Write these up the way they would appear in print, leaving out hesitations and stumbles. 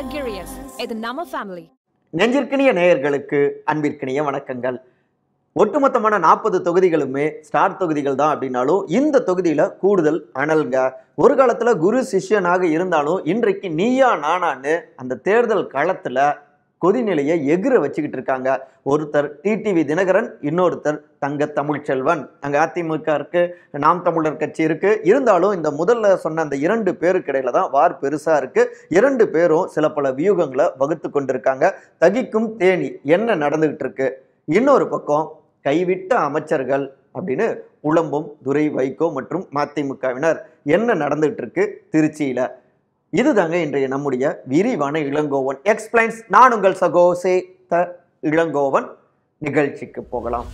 Luxurious. இது நம்ம family. நெஞ்சிற்கினிய நேயர்களுக்கு அன்பிற்கினிய வணக்கங்கள். ஒட்டுமொத்தமான 40 தொகுதிகளுமே ஸ்டார் தொகுதிகள் தான் அப்படின்னாலும் இந்த தொகுதியில கூடுதல் அனல்ங்க. ஒரு காலத்துல குரு சிஷ்யனாக இருந்தாலும் இன்றைக்கு நீயா நானான்னு அந்த தேர்தல் களத்துல கொதிநிலையை எகிர வச்சுக்கிட்டு இருக்காங்க. ஒருத்தர் டிடிவி தினகரன், இன்னொருத்தர் தங்க தமிழ்ச்செல்வன். அங்க அதிமுக இருக்கு, நாம் தமிழர் கட்சி இருக்கு. இருந்தாலும் இந்த முதல்ல சொன்ன அந்த 2 பேருக்கு இடையில தான் வார் பெருசா இருக்கு. 2 பேரும் சில பல வியூகங்களை வகுத்து கொண்டிருக்காங்க. தகிக்கும் தேனி என்ன நடந்துகிட்டு இருக்கு. இன்னொரு பக்கம் கைவிட்ட அமைச்சர்கள் அப்படின்னு புலம்பும் துரை வைகோ மற்றும் மதிமுகவினர் என்ன நடந்துகிட்டு இருக்கு திருச்சியில. இதுதாங்க இன்றைய நம்முடைய விரிவான இளங்கோவன் எக்ஸ்பிளைன்ஸ். நான் உங்கள் சகோசே த இளங்கோவன். நிகழ்ச்சிக்கு போகலாம்.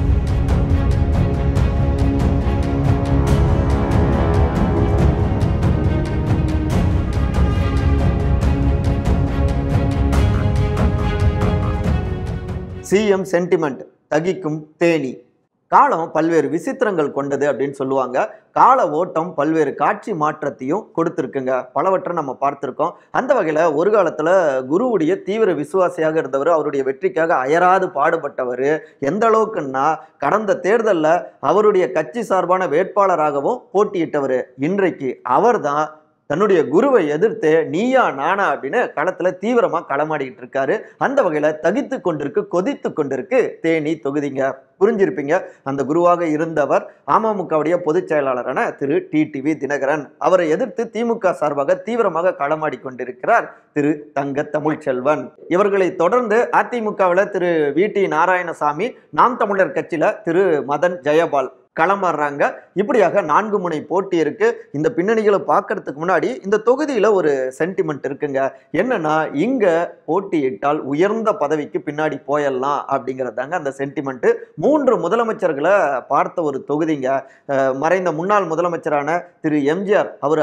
சிஎம் சென்டிமெண்ட் தகிக்கும் தேனி. காலம் பல்வேறு விசித்திரங்கள் கொண்டது அப்படின்னு சொல்லுவாங்க. கால ஓட்டம் பல்வேறு காட்சி மாற்றத்தையும் கொடுத்துருக்குங்க. பலவற்றை நம்ம பார்த்துருக்கோம். அந்த வகையில் ஒரு காலத்தில் குருவுடைய தீவிர விசுவாசியாக இருந்தவர், அவருடைய வெற்றிக்காக அயராது பாடுபட்டவர். எந்த அளவுக்குன்னா கடந்த தேர்தலில் அவருடைய கட்சி சார்பான வேட்பாளராகவும் போட்டியிட்டவர். இன்றைக்கு அவர் தான் தன்னுடைய குருவை எதிர்த்து நீயா நானா அப்படின்னு களத்துல தீவிரமா களமாடிக்கிட்டு இருக்காரு. அந்த வகையில தகித்து கொண்டிருக்கு, கொதித்து கொண்டிருக்கு தேனி தொகுதிங்க. புரிஞ்சிருப்பீங்க, அந்த குருவாக இருந்தவர் அமமுகவுடைய பொதுச் செயலாளரான திரு டிடிவி தினகரன். அவரை எதிர்த்து திமுக சார்பாக தீவிரமாக களமாடி கொண்டிருக்கிறார் திரு தங்க தமிழ்ச்செல்வன். இவர்களை தொடர்ந்து அதிமுகவில் திரு வி.டி. நாராயணசாமி, நாம் தமிழர் கட்சியில திரு மதன் ஜெயபால் களமாடுறாங்க. இப்படியாக 4 முனை போட்டி இருக்கு. இந்த பின்னணிகளை பார்க்கறதுக்கு முன்னாடி இந்த தொகுதியில ஒரு சென்டிமெண்ட் இருக்குங்க. என்னன்னா, இங்க போட்டியிட்டால் உயர்ந்த பதவிக்கு பின்னாடி போயிடலாம் அப்படிங்கிறதாங்க அந்த சென்டிமெண்ட். 3 முதலமைச்சர்களை பார்த்த ஒரு தொகுதிங்க. மறைந்த முன்னாள் முதலமைச்சரான திரு எம்ஜிஆர், அவர்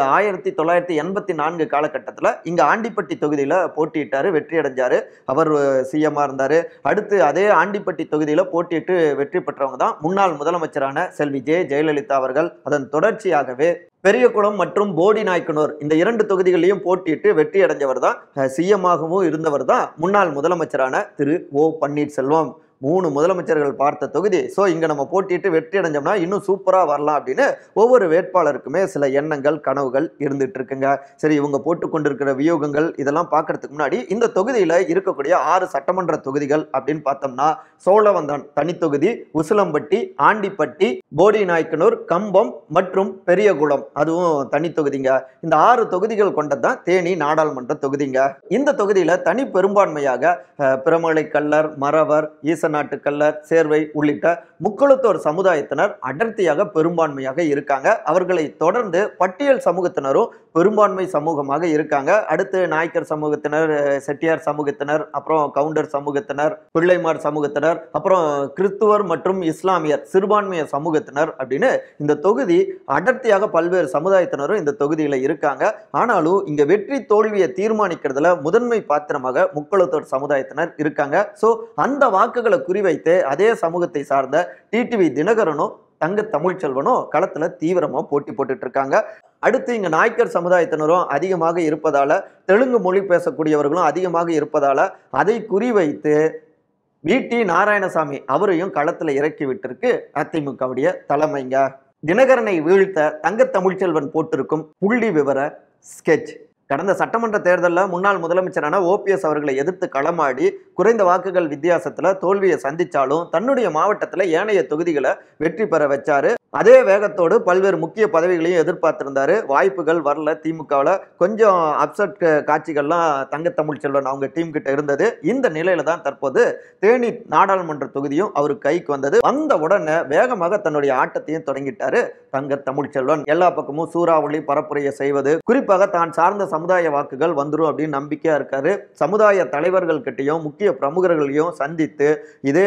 1984 காலகட்டத்தில் இங்க ஆண்டிப்பட்டி தொகுதியில போட்டியிட்டாரு, வெற்றி அடைஞ்சாரு. அவர் சிஎம்மா இருந்தாரு. அடுத்து அதே ஆண்டிப்பட்டி தொகுதியில போட்டியிட்டு வெற்றி பெற்றவங்க தான் முன்னாள் முதலமைச்சரான செல்வி ஜெயலலிதா அவர்கள். அதன் தொடர்ச்சியாகவே பெரியகுளம் மற்றும் போடி நாயக்கனூர் இந்த 2 தொகுதிகளிலும் போட்டியிட்டு வெற்றி அடைஞ்சவர் தான், சிஎம்மாகவும் இருந்தவர் தான் முன்னாள் முதலமைச்சரான திரு ஓ பன்னீர்செல்வம். 3 முதலமைச்சர்கள் பார்த்த தொகுதி. ஸோ இங்க நம்ம போட்டிட்டு வெற்றி அடைஞ்சோம்னா இன்னும் சூப்பரா வரலாம் அப்படின்னு ஒவ்வொரு வேட்பாளருக்குமே சில எண்ணங்கள், கனவுகள் இருந்துட்டு இருக்குங்க. சரி, இவங்க போட்டு கொண்டிருக்கிற வியூகங்கள் இதெல்லாம் பார்க்கறதுக்கு முன்னாடி இந்த தொகுதியில இருக்கக்கூடிய 6 சட்டமன்ற தொகுதிகள் அப்படின்னு பார்த்தோம்னா, சோழவந்தான் தனி தொகுதி, உசிலம்பட்டி, ஆண்டிப்பட்டி, போடி நாயக்கனூர், கம்பம் மற்றும் பெரியகுளம் அதுவும் தனி தொகுதிங்க. இந்த 6 தொகுதிகள் கொண்டதான் தேனி நாடாளுமன்ற தொகுதிங்க. இந்த தொகுதியில தனி பெரும்பான்மையாக பிரமலை கல்லர், மறவர், நாட்டுக்கல்லர், சேர்வை உள்ளிட்ட முக்குளத்தோர் சமுதாயத்தினர் அடர்த்தியாக பெரும்பான்மையாக இருக்காங்க. அவர்களை தொடர்ந்து பட்டியல் சமூகத்தினரும் பெரும்பான்மை சமூகமாக இருக்காங்க. அடுத்து நாய்க்கர் சமூகத்தினர், செட்டியார் சமூகத்தினர், அப்புறம் கவுண்டர் சமூகத்தினர், பிள்ளைமார் சமூகத்தினர், அப்புறம் கிறிஸ்துவர் மற்றும் இஸ்லாமியர் சிறுபான்மைய சமூகத்தினர் அப்படின்னு இந்த தொகுதி அடர்த்தியாக பல்வேறு சமுதாயத்தினரும் இந்த தொகுதியில இருக்காங்க. ஆனாலும் இங்க வெற்றி தோல்வியை தீர்மானிக்கிறதுல முதன்மை பாத்திரமாக முக்குளத்தோர் சமுதாயத்தினர் இருக்காங்க. ஸோ அந்த வாக்குகளை குறிவைத்து அதே சமூகத்தை சார்ந்த டிடிவி தினகரனும் தங்க தமிழ்ச்செல்வனும் களத்துல தீவிரமா போட்டி போட்டுட்டு இருக்காங்க. அடுத்து இங்க நாய்க்கர் சமுதாயத்தினரும் அதிகமாக இருப்பதால, தெலுங்கு மொழி பேசக்கூடியவர்களும் அதிகமாக இருப்பதால அதை குறிவைத்து வி.டி. நாராயணசாமி அவரையும் களத்துல இறக்கி விட்டிருக்கு அதிமுகவுடைய தலைமைங்க. தினகரனை வீழ்த்த தங்க தமிழ்ச்செல்வன் போட்டிருக்கும் புள்ளி விவர ஸ்கெட்ச். கடந்த சட்டமன்ற தேர்தலில் முன்னாள் முதலமைச்சரான ஓபிஎஸ் அவர்களை எதிர்த்து களமாடி குறைந்த வாக்குகள் வித்தியாசத்துல தோல்வியை சந்திச்சாலும் தன்னுடைய மாவட்டத்தில் ஏனைய தொகுதிகளை வெற்றி பெற வச்சாரு. அதே வேகத்தோடு பல்வேறு முக்கிய பதவிகளையும் எதிர்பார்த்திருந்தாரு. வாய்ப்புகள் வரல. திமுகவில் கொஞ்சம் அப்செட் காட்சிகள்லாம் தங்க தமிழ்ச்செல்வன் அவங்க டீம் கிட்ட இருந்தது. இந்த நிலையில தான் தற்போது தேனி நாடாளுமன்ற தொகுதியும் அவர் கைக்கு வந்தது. வந்த உடனே வேகமாக தன்னுடைய ஆட்டத்தையும் தொடங்கிட்டாரு தங்க தமிழ்ச்செல்வன். எல்லா பக்கமும் சூறாவளி பரப்புரையை செய்வது, குறிப்பாக தான் சார்ந்த சமுதாய வாக்குகள் வந்துடும் அப்படின்னு நம்பிக்கையா இருக்காரு. சமுதாய தலைவர்கள் கிட்டையும் முக்கிய பிரமுகர்களையும் சந்தித்து, இதே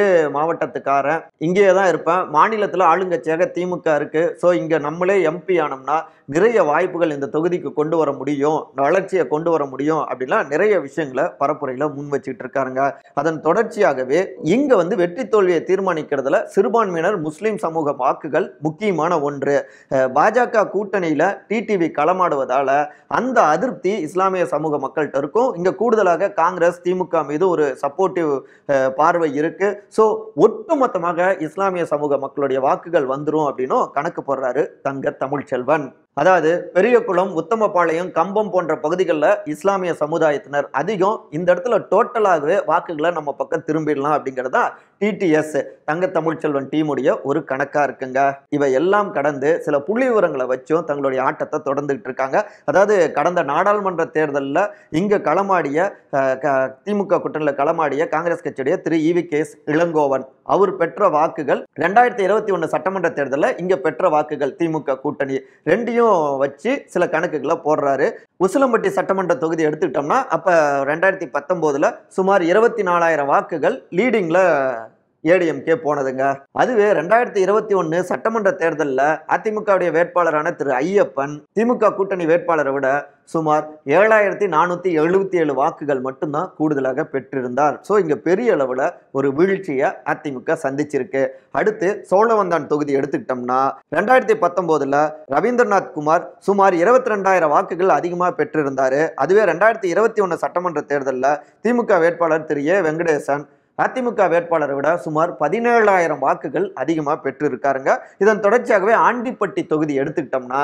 மாவட்டத்துக்காரன், இங்கே தான் இருப்பேன், மாநிலத்தில் ஆளுங்கட்சியாக திமுக இருக்கு, ஸோ இங்க நம்மளே எம்பி ஆனோம்னா நிறைய வாய்ப்புகள் இந்த தொகுதிக்கு கொண்டு வர முடியும், வளர்ச்சியை கொண்டு வர முடியும் அப்படின்லாம் நிறைய விஷயங்களை பரப்புரையில முன் வச்சுட்டு இருக்காருங்க. அதன் தொடர்ச்சியாகவே இங்க வந்து வெற்றி தோல்வியை தீர்மானிக்கிறதுல சிறுபான்மையினர் முஸ்லிம் சமூக வாக்குகள் முக்கியமான ஒன்று. பாஜக கூட்டணியில டிடிவி களமாடுவதால அந்த அதிருப்தி இஸ்லாமிய சமூக மக்கள்கிட்ட இருக்கும். இங்க கூடுதலாக காங்கிரஸ் திமுக மீது ஒரு சப்போர்ட்டிவ் பார்வை இருக்கு. ஸோ ஒட்டுமொத்தமாக இஸ்லாமிய சமூக மக்களுடைய வாக்குகள் வந்துரும் அப்படின்னும் கணக்கு போடுறாரு தங்க தமிழ்ச்செல்வன். அதாவது பெரியகுளம், உத்தமபாளையம், கம்பம் போன்ற பகுதிகளில் இஸ்லாமிய சமுதாயத்தினர் அதிகம். இந்த இடத்துல டோட்டலாகவே வாக்குகளை நம்ம பக்கம் திரும்பிடலாம் அப்படிங்கிறதா டிடிஎஸ் தங்க தமிழ்ச்செல்வன் டீமுடைய ஒரு கணக்கா இருக்குங்க. இவை எல்லாம் கடந்து சில புள்ளி விவரங்களை வச்சும் தங்களுடைய ஆட்டத்தை தொடர்ந்துகிட்டு இருக்காங்க. அதாவது கடந்த நாடாளுமன்ற தேர்தலில் இங்க களமாடிய திமுக கூட்டணியில் களமாடிய காங்கிரஸ் கட்சியுடைய திரு EVKS இளங்கோவன் அவர் பெற்ற வாக்குகள் 2021 சட்டமன்ற தேர்தலில் இங்க பெற்ற வாக்குகள் திமுக கூட்டணி ரெண்டையும் வச்சு சில கணக்குகளை போடுறாரு. உசிலம்பட்டி சட்டமன்ற தொகுதி எடுத்துக்கிட்டோம்னா அப்ப 2019 சுமார் 24,000 வாக்குகள் லீடிங்ல ஏடிஎம்கே போனதுங்க. அதுவே 2021 சட்டமன்ற தேர்தலில் அதிமுகவுடைய வேட்பாளரான திரு ஐயப்பன் திமுக கூட்டணி வேட்பாளரை விட சுமார் 7,477 வாக்குகள் மட்டும்தான் கூடுதலாக பெற்றிருந்தார். ஸோ இங்க பெரிய அளவில் ஒரு வீழ்ச்சியை அதிமுக சந்திச்சிருக்கு. அடுத்து சோழவந்தான் தொகுதி எடுத்துக்கிட்டோம்னா 2019 ரவீந்திரநாத் குமார் சுமார் 22,000 வாக்குகள் அதிகமாக பெற்றிருந்தாரு. அதுவே 2021 சட்டமன்ற தேர்தலில் திமுக வேட்பாளர் திரு வெங்கடேசன் அதிமுக வேட்பாளரை விட சுமார் 17,000 வாக்குகள் அதிகமாக பெற்றிருக்காருங்க. இதன் தொடர்ச்சியாகவே ஆண்டிப்பட்டி தொகுதி எடுத்துக்கிட்டோம்னா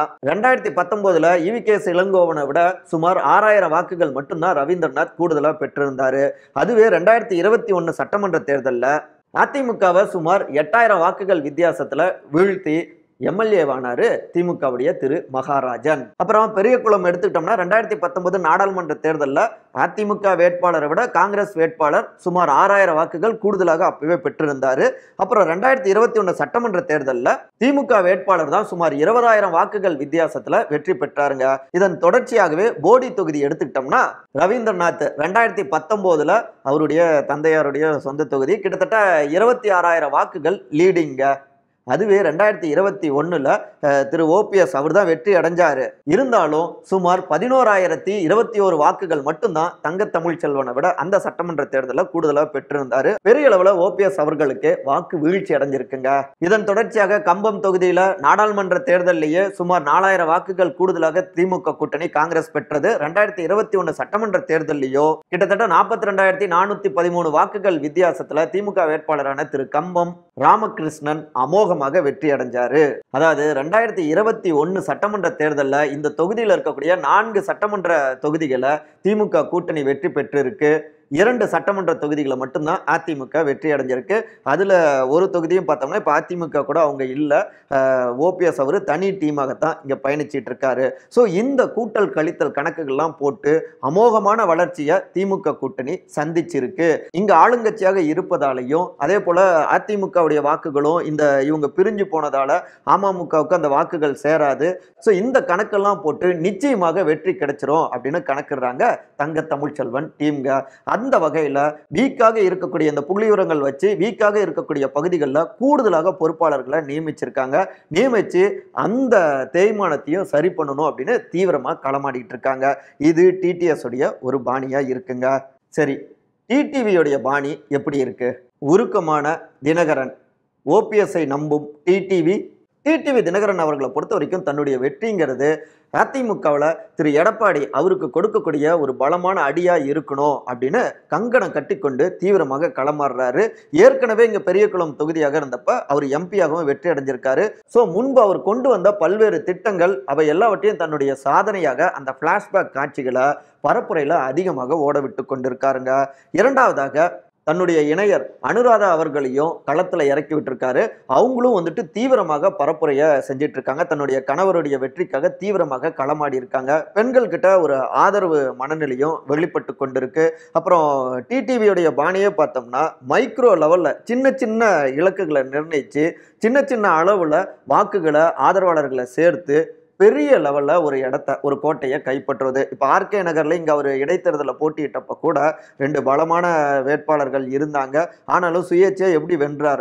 2019 EVKS இளங்கோவனை விட சுமார் 6,000 வாக்குகள் மட்டும்தான் ரவீந்திரநாத் கூடுதலாக பெற்றிருந்தாரு. அதுவே 2021 சட்டமன்ற தேர்தலில் அதிமுகவை சுமார் 8,000 வாக்குகள் வித்தியாசத்துல வீழ்த்தி எம்எல்ஏவானாரு திமுகவுடைய திரு மகாராஜன். அப்புறம் பெரியகுளம் எடுத்துக்கிட்டோம்னா 2019 நாடாளுமன்ற தேர்தலில் அதிமுக வேட்பாளரை விட காங்கிரஸ் வேட்பாளர் சுமார் 6,000 வாக்குகள் கூடுதலாக அப்பவே பெற்றிருந்தாரு. அப்புறம் 2021 சட்டமன்ற தேர்தலில் திமுக வேட்பாளர் தான் சுமார் 20,000 வாக்குகள் வித்தியாசத்துல வெற்றி பெற்றாருங்க. இதன் தொடர்ச்சியாகவே போடி தொகுதி எடுத்துக்கிட்டோம்னா ரவீந்திரநாத் 2019 அவருடைய தந்தையாருடைய சொந்த தொகுதி கிட்டத்தட்ட 26,000 வாக்குகள் லீடிங்க. அதுவே 2021 திரு OPS அவர் தான் வெற்றி அடைஞ்சாரு. இருந்தாலும் சுமார் 11,021 வாக்குகள் மட்டும்தான் தங்க தமிழ்ச்செல்வனை விட அந்த சட்டமன்ற தேர்தலில் கூடுதலாக பெற்றிருந்தாரு. பெரிய அளவில் OPS அவர்களுக்கு வாக்கு வீழ்ச்சி அடைஞ்சிருக்குங்க. இதன் தொடர்ச்சியாக கம்பம் தொகுதியில நாடாளுமன்ற தேர்தலிலேயே சுமார் 4,000 வாக்குகள் கூடுதலாக திமுக கூட்டணி காங்கிரஸ் பெற்றது. 2021 சட்டமன்ற தேர்தலையோ கிட்டத்தட்ட 42,413 வாக்குகள் வித்தியாசத்துல திமுக வேட்பாளரான திரு கம்பம் ராமகிருஷ்ணன் அமோகமாக வெற்றி அடைஞ்சாரு. அதாவது 2021 சட்டமன்ற தேர்தலில் இந்த தொகுதியில் இருக்கக்கூடிய 4 சட்டமன்ற தொகுதிகளை திமுக கூட்டணி வெற்றி பெற்றிருக்கு. 2 சட்டமன்ற தொகுதிகளை மட்டும்தான் அதிமுக வெற்றி அடைஞ்சிருக்கு. அதில் ஒரு தொகுதியும் பார்த்தோம்னா இப்போ அதிமுக கூட அவங்க இல்லை, OPS அவர் தனி டீமாகத்தான் இங்கே பயணிச்சிட்டு இருக்காரு. ஸோ இந்த கூட்டல் கழித்தல் கணக்குகள்லாம் போட்டு அமோகமான வளர்ச்சியை திமுக கூட்டணி சந்திச்சிருக்கு. இங்கே ஆளுங்கட்சியாக இருப்பதாலையும் அதே போல் அதிமுகவுடைய வாக்குகளும் இவங்க பிரிஞ்சு போனதால அமமுகவுக்கு அந்த வாக்குகள் சேராது. ஸோ இந்த கணக்கெல்லாம் போட்டு நிச்சயமாக வெற்றி கிடைச்சிரும் அப்படின்னு கணக்குறாங்க தங்க தமிழ்ச்செல்வன் டீம்க. அந்த வகையில் வீக்காக இருக்கக்கூடிய இந்த புள்ளிவிவரங்கள் வச்சு வீக்காக இருக்கக்கூடிய பகுதிகளில் கூடுதலாக பொறுப்பாளர்களை நியமிச்சிருக்காங்க. நியமிச்சு அந்த தேய்மானத்தையும் சரி பண்ணணும் அப்படின்னு தீவிரமாக களமாடிட்டு இருக்காங்க. இது டிடிஎஸ் உடைய ஒரு பாணியா இருக்குங்க. சரி, டிடிவியோடைய பாணி எப்படி இருக்கு? உருக்கமான தினகரன், OPSஐ நம்பும் டிடிவி தினகரன் அவர்களை பொறுத்த வரைக்கும் தன்னுடைய வெற்றிங்கிறது அதிமுகவில் திரு எடப்பாடி அவருக்கு கொடுக்கக்கூடிய ஒரு பலமான அடியா இருக்கணும் அப்படின்னு கங்கணம் கட்டிக்கொண்டு தீவிரமாக களமாடுறாரு. ஏற்கனவே இங்க பெரியகுளம் தொகுதியாக இருந்தப்ப அவர் எம்பியாகவும் வெற்றி அடைஞ்சிருக்காரு. ஸோ முன்பு அவர் கொண்டு வந்த பல்வேறு திட்டங்கள் அவை எல்லாவற்றையும் தன்னுடைய சாதனையாக அந்த பிளாஷ்பேக் காட்சிகளை பரப்புரையில அதிகமாக ஓட விட்டு கொண்டிருக்காருங்க. இரண்டாவதாக தன்னுடைய இணையர் அனுராதா அவர்களையும் களத்துல இறக்கி விட்டுருக்காரு. அவங்களும் வந்துட்டு தீவிரமாக பரப்புரைய செஞ்சிட்டு இருக்காங்க. தன்னுடைய கணவருடைய வெற்றிக்காக தீவிரமாக களமாடி இருக்காங்க. பெண்கள் கிட்ட ஒரு ஆதரவு மனநிலையும் வெளிப்பட்டு கொண்டிருக்கு. அப்புறம் டிடிவியோடைய பாணியே பார்த்தோம்னா மைக்ரோ லெவல்ல சின்ன சின்ன இலக்குகளை நிர்ணயிச்சு சின்ன சின்ன அளவுல வாக்குகளை ஆதரவாளர்களை சேர்த்து பெரிய லெவலில் ஒரு ஒரு கோட்டையை கைப்பற்றுவது. இப்போ RK நகரில் இங்கே அவர் இடைத்தேர்தலில் போட்டியிட்டப்போ கூட 2 பலமான வேட்பாளர்கள் இருந்தாங்க. ஆனாலும் சுயேட்சையாக எப்படி வென்றாருன்னா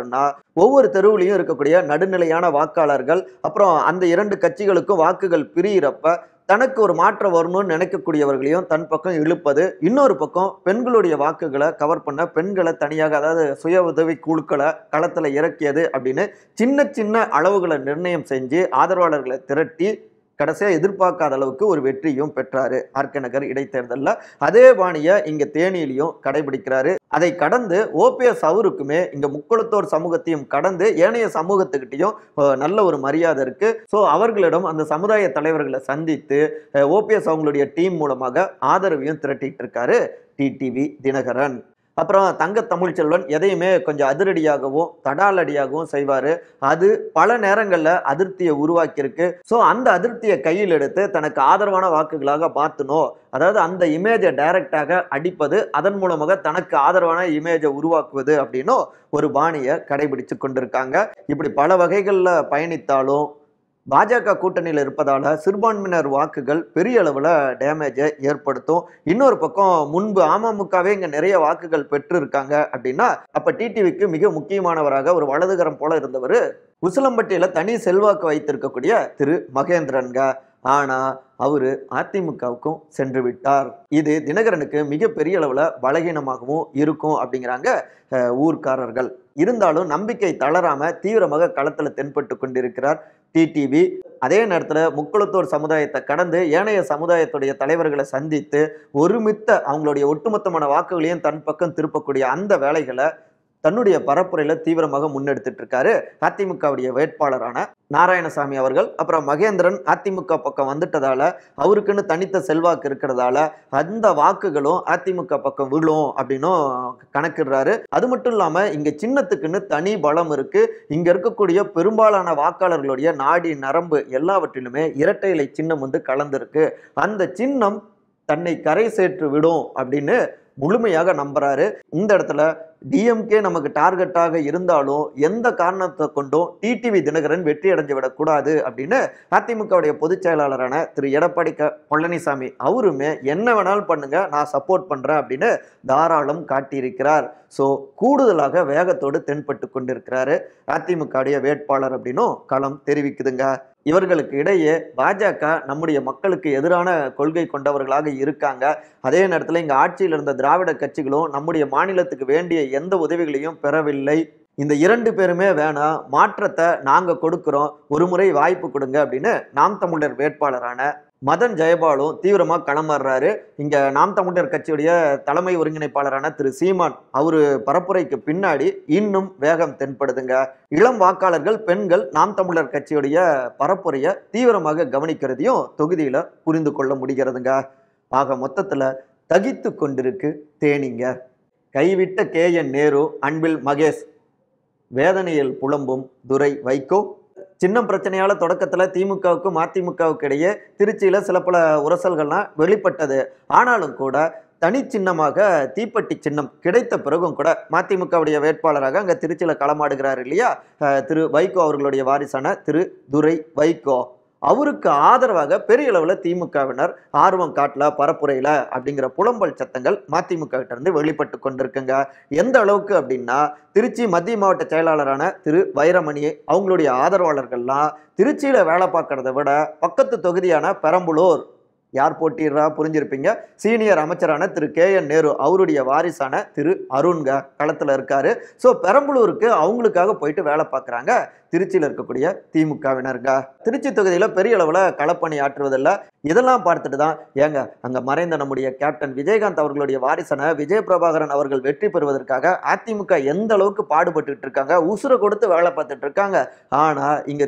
ஒவ்வொரு தெருவுலையும் இருக்கக்கூடிய நடுநிலையான வாக்காளர்கள் அப்புறம் அந்த இரண்டு கட்சிகளுக்கும் வாக்குகள் பிரியிறப்ப தனக்கு ஒரு மாற்றம் வரணும்னு நினைக்கக்கூடியவர்களையும் தன் பக்கம் இழுப்பது, இன்னொரு பக்கம் பெண்களுடைய வாக்குகளை கவர் பண்ண பெண்களை தனியாக, அதாவது சுய உதவி குழுக்களை களத்துல இறக்கியது அப்படின்னு சின்ன சின்ன அளவுகளை நிர்ணயம் செஞ்சு ஆதரவாளர்களை திரட்டி கடைசியா எதிர்பார்க்காத அளவுக்கு ஒரு வெற்றியும் பெற்றாரு ஆர்கே நகர் இடைத்தேர்தலில். அதே பாணியை இங்க தேனியிலையும் கடைபிடிக்கிறாரு. அதை கடந்து ஓபிஎஸ் அவருக்குமே இங்க முக்குளத்தோர் சமூகத்தையும் கடந்து ஏனைய சமூகத்துக்கிட்டையும் நல்ல ஒரு மரியாதை இருக்கு. ஸோ அவர்களிடம் அந்த சமுதாய தலைவர்களை சந்தித்து ஓபிஎஸ் அவங்களுடைய டீம் மூலமாக ஆதரவையும் திரட்டிட்டு இருக்காரு டிடிவி தினகரன். அப்புறம் தங்க தமிழ்ச்செல்வன் எதையுமே கொஞ்சம் அதிரடியாகவும் தடாலடியாகவும் செய்வார். அது பல நேரங்களில் அதிருப்தியை உருவாக்கியிருக்கு. ஸோ அந்த அதிருப்தியை கையில் எடுத்து தனக்கு ஆதரவான வாக்குகளாக மாற்றணும், அதாவது அந்த இமேஜை டைரக்டாக அடிப்பது, அதன் மூலமாக தனக்கு ஆதரவான இமேஜை உருவாக்குவது அப்படின்னும் ஒரு பாணியை கடைபிடிச்சு கொண்டிருக்காங்க. இப்படி பல வகைகளில் பயணித்தாலும் பாஜக கூட்டணியில் இருப்பதால சிறுபான்மையினர் வாக்குகள் பெரிய அளவில் டேமேஜை ஏற்படுத்தும். இன்னொரு பக்கம் முன்பு அமமுகவே இங்கே நிறைய வாக்குகள் பெற்று இருக்காங்க அப்படின்னா, அப்போ டிடிவிக்கு மிக முக்கியமானவராக ஒரு வலதுகரம் போல இருந்தவர் உசிலம்பட்டியில் தனி செல்வாக்கு வைத்திருக்கக்கூடிய திரு மகேந்திரன்க. ஆனால் அவர் அதிமுகவுக்கும் சென்று விட்டார். இது தினகரனுக்கு மிகப்பெரிய அளவில் பலகீனமாகவும் இருக்கும் அப்படிங்கிறாங்க ஊர்க்காரர்கள். இருந்தாலும் நம்பிக்கை தளராம தீவிரமாக களத்தில் தென்பட்டு கொண்டிருக்கிறார் டிடிவி. அதே நேரத்தில் முக்குளத்தோர் சமுதாயத்தை கடந்து ஏனைய சமுதாயத்துடைய தலைவர்களை சந்தித்து ஒருமித்த அவங்களுடைய ஒட்டுமொத்தமான வாக்குகளையும் தன் பக்கம் திருப்பக்கூடிய அந்த வேலைகளை தன்னுடைய பரப்புரையில தீவிரமாக முன்னெடுத்துட்டு இருக்காரு அதிமுகவுடைய வேட்பாளரான நாராயணசாமி அவர்கள். அப்புறம் மகேந்திரன் அதிமுக பக்கம் வந்துட்டதால அவருக்குன்னு தனித்த செல்வாக்கு இருக்கிறதால அந்த வாக்குகளும் அதிமுக பக்கம் விழும் அப்படின்னும் கணக்கிடுறாரு. அது மட்டும் இல்லாம இங்க சின்னத்துக்குன்னு தனி பலம் இருக்கு. இங்க இருக்கக்கூடிய பெரும்பாலான வாக்காளர்களுடைய நாடி நரம்பு எல்லாவற்றிலுமே இரட்டை இலை சின்னம் வந்து கலந்திருக்கு. அந்த சின்னம் தன்னை கரை சேர்த்து விடும் அப்படின்னு முழுமையாக நம்புறாரு. இந்த இடத்துல டிஎம்கே நமக்கு டார்கெட்டாக இருந்தாலும் எந்த காரணத்தை கொண்டும் டிடிவி தினகரன் வெற்றி அடைஞ்சு விடக்கூடாது அப்படின்னு அதிமுகவுடைய பொதுச் செயலாளரான திரு எடப்பாடி பழனிசாமி அவருமே என்ன வேணாலும் பண்ணுங்க, நான் சப்போர்ட் பண்றேன் அப்படின்னு தாராளம் காட்டியிருக்கிறார். ஸோ கூடுதலாக வேகத்தோடு தென்பட்டு கொண்டிருக்கிறாரு அதிமுகவுடைய வேட்பாளர் அப்படின்னும் களம் தெரிவிக்குதுங்க. இவர்களுக்கு இடையே பாஜக நம்முடைய மக்களுக்கு எதிரான கொள்கை கொண்டவர்களாக இருக்காங்க. அதே நேரத்தில் இங்கே ஆட்சியில் இருந்த திராவிட கட்சிகளும் நம்முடைய மாநிலத்துக்கு வேண்டிய எந்த உதவிகளையும் பெறவில்லை. இந்த இரண்டு பேருமே வேணாம், மாற்றத்தை நாங்கள் கொடுக்குறோம், ஒரு முறை வாய்ப்பு கொடுங்க அப்படின்னு நாம் தமிழர் வேட்பாளரான மதன் ஜெயபாலும் தீவிரமாக களமாறுறாரு. இங்கே நாம் தமிழர் கட்சியுடைய தலைமை ஒருங்கிணைப்பாளரான திரு சீமான் அவரு பரப்புரைக்கு பின்னாடி இன்னும் வேகம் தென்படுதுங்க. இளம் வாக்காளர்கள் பெண்கள் நாம் தமிழர் கட்சியுடைய பரப்புரையை தீவிரமாக கவனிக்கிறதையும் தொகுதியில் புரிந்து கொள்ள முடிகிறதுங்க. ஆக மொத்தத்தில் தகித்து கொண்டிருக்கு தேனிங்க. கைவிட்ட KN நேரு, அன்பில் மகேஷ், வேதனையில் புலம்பும் துரை வைகோ. சின்னம் பிரச்சனையால தொடக்கத்தில் திமுகவுக்கும் அதிமுகவுக்கு இடையே திருச்சியில் சில பல உரசல்கள்லாம் வெளிப்பட்டது. ஆனாலும் கூட தனி சின்னமாக தீப்பெட்டி சின்னம் கிடைத்த பிறகும் கூட மதிமுகவுடைய வேட்பாளராக அங்கே திருச்சியில் களமாடுகிறார் இல்லையா திரு வைகோ அவர்களுடைய வாரிசான திரு துரை வைகோ. அவருக்கு ஆதரவாக பெரிய அளவில் திமுகவினர் ஆர்வம் காட்டல பரப்புரையில அப்படிங்கிற புலம்பல் சத்தங்கள் மதிமுக கிட்ட இருந்து வெளிப்பட்டு கொண்டிருக்குங்க. எந்த அளவுக்கு அப்படின்னா திருச்சி மத்திய மாவட்ட செயலாளரான திரு வைரமணி அவங்களுடைய ஆதரவாளர்கள்லாம் திருச்சியில வேலை பார்க்கறத விட பக்கத்து தொகுதியான பெரம்பலூர் யார் போட்டிடுறா புரிஞ்சிருப்பீங்க, சீனியர் அமைச்சரான திரு KN நேரு அவருடைய வாரிசான திரு அருண்க களத்தில் இருக்காரு. ஸோ பெரம்பலூருக்கு அவங்களுக்காக போயிட்டு வேலை பார்க்குறாங்க திருச்சியில் இருக்கக்கூடிய திமுகவினருங்க. திருச்சி தொகுதியில் பெரிய அளவில் களப்பணி ஆற்றுவதில்லை. இதெல்லாம் பார்த்துட்டு தான் ஏங்க அங்கே மறைந்த நம்முடைய கேப்டன் விஜயகாந்த் அவர்களுடைய வாரிசான விஜய பிரபாகரன் அவர்கள் வெற்றி பெறுவதற்காக அதிமுக எந்த அளவுக்கு பாடுபட்டு இருக்காங்க, உசுரை கொடுத்து வேலை பார்த்துட்டு இருக்காங்க. ஆனால் இங்கே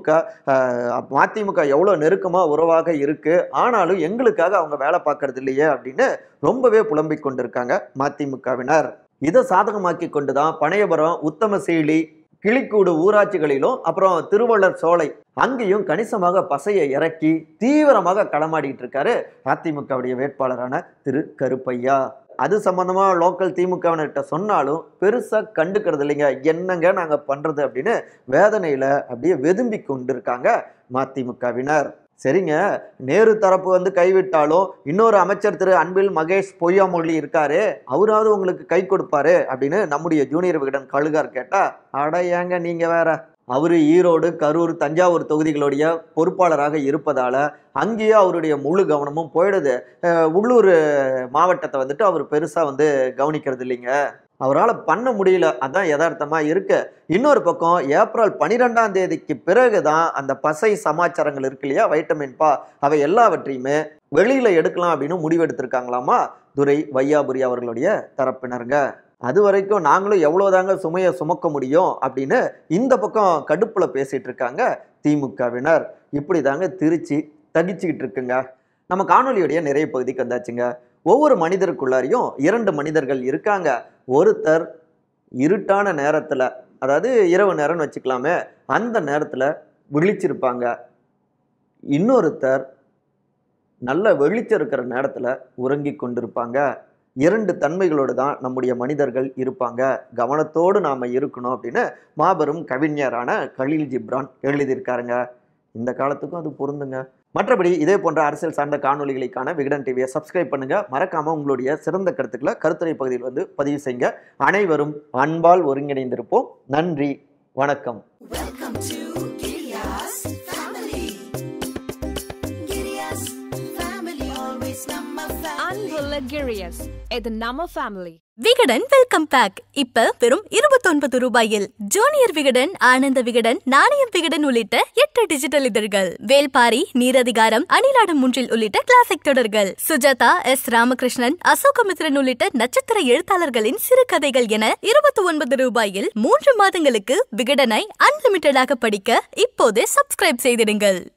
மதிமுக எவ்வளோ நெருக்கமாக உறவாக இருக்கு, ஆனாலும் எங்களுக்காக அவங்க வேலை பார்க்கறது இல்லையே அப்படின்னு ரொம்பவே புலம்பிக் கொண்டிருக்காங்க மதிமுகவினர். இதை சாதகமாக்கி கொண்டுதான் பனையபுரம், உத்தமசீலி, கிளிக்கூடு ஊராட்சிகளிலும் அப்புறம் திருவள்ளர் சோலை அங்கேயும் கணிசமாக பசையை இறக்கி தீவிரமாக களமாடிட்டு இருக்காரு அதிமுகவுடைய வேட்பாளரான திரு கருப்பையா. அது சம்பந்தமா லோக்கல் திமுகவினர்கிட்ட சொன்னாலும் பெருசா கண்டுக்கிறது இல்லைங்க. என்னங்க நாங்க பண்றது அப்படின்னு வேதனையில அப்படியே வெதும்பி கொண்டு இருக்காங்க மதிமுகவினர். சரிங்க, நேரு தரப்பு வந்து கைவிட்டாலும் இன்னொரு அமைச்சர் திரு அன்பில் மகேஷ் பொய்யாமொழி இருக்காரு, அவராவது உங்களுக்கு கை கொடுப்பாரு அப்படின்னு நம்முடைய ஜூனியர் விகடன் கழுகார் கேட்டா, அட ஏங்க நீங்க வேற, அவரு ஈரோடு, கரூர், தஞ்சாவூர் தொகுதிகளுடைய பொறுப்பாளராக இருப்பதால அங்கேயே அவருடைய முழு கவனமும் போயிடுது. உள்ளூர் மாவட்டத்தை வந்துட்டு அவர் பெருசா வந்து கவனிக்கிறது இல்லைங்க. அவரால் பண்ண முடியல, அதான் யதார்த்தமா இருக்கு. இன்னொரு பக்கம் ஏப்ரல் 12ஆம் தேதிக்கு பிறகுதான் அந்த பசை சமாச்சாரங்கள் இருக்கு இல்லையா, வைட்டமின் பா, அவை எல்லாவற்றையுமே வெளியில எடுக்கலாம் அப்படின்னு முடிவெடுத்திருக்காங்களாமா துரை வையாபுரி அவர்களுடைய தரப்பினருங்க. அது வரைக்கும் நாங்களும் எவ்வளவுதாங்க சுமையை சுமக்க முடியும் அப்படின்னு இந்த பக்கம் கடுப்புல பேசிட்டு இருக்காங்க திமுகவினர். இப்படிதாங்க திருச்சி தகிச்சுக்கிட்டு இருக்குங்க. நம்ம காணொலியுடைய நிறைய பகுதிக்கு வந்தாச்சுங்க. ஒவ்வொரு மனிதருக்குள்ளாரையும் 2 மனிதர்கள் இருக்காங்க. ஒருத்தர் இருட்டான நேரத்துல, அதாவது இரவு நேரம்னு வச்சுக்கலாமே, அந்த நேரத்துல விழிச்சிருப்பாங்க. இன்னொருத்தர் நல்ல வெளிச்சம் இருக்கிற நேரத்துல உறங்கி கொண்டிருப்பாங்க. 2 தன்மைகளோடு தான் நம்முடைய மனிதர்கள் இருப்பாங்க. கவனத்தோடு நாம இருக்கணும் அப்படின்னு மாபெரும் கவிஞரான கலீல் ஜிப்ரான் எழுதியிருக்காருங்க. இந்த காலத்துக்கும் அது பொருந்துங்க. மற்றபடி இதே போன்ற அரசியல் சார்ந்த காணொலிகளுக்கான விகடன் டிவியை சப்ஸ்கிரைப் பண்ணுங்க. மறக்காம உங்களுடைய சிறந்த கருத்துக்களை கருத்துரை பகுதியில் வந்து பதிவு செய்யுங்க. அனைவரும் அன்பால் ஒருங்கிணைந்திருப்போம். நன்றி, வணக்கம். Girius, இது நம்ம ஃபேமிலி. விகடன் வெல்கம் பேக் இப்ப வெறும் 29 ரூபாயில். ஜூனியர் விகடன், ஆனந்த விகடன், நாணயம் விகடன் உள்ளிட்ட 8 டிஜிட்டல் இதழ்கள், வேல்பாரி, நீரதிகாரம், அணிலாடும் முன்றில் உள்ளிட்ட கிளாசிக் தொடர்கள், சுஜாதா, எஸ் ராமகிருஷ்ணன், அசோகமித்ரன் உள்ளிட்ட நட்சத்திர எழுத்தாளர்களின் சிறுகதைகள் என 29 ரூபாயில் 3 மாதங்களுக்கு விகடனை அன்லிமிட்டடாக படிக்க இப்போதே சப்ஸ்கிரைப் செய்திடுங்கள்.